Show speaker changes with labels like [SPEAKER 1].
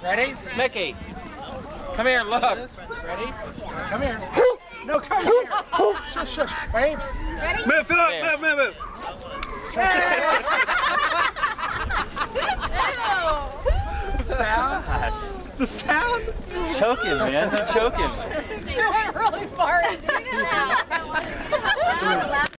[SPEAKER 1] Ready? Mickey. Come here, look. Ready? Come here. No, come here. Shush, shush. Ready?
[SPEAKER 2] Ready?
[SPEAKER 3] Move, Philip, move.
[SPEAKER 1] Sound? The sound?
[SPEAKER 3] Choking, man. You're choking.
[SPEAKER 2] You went really far into it.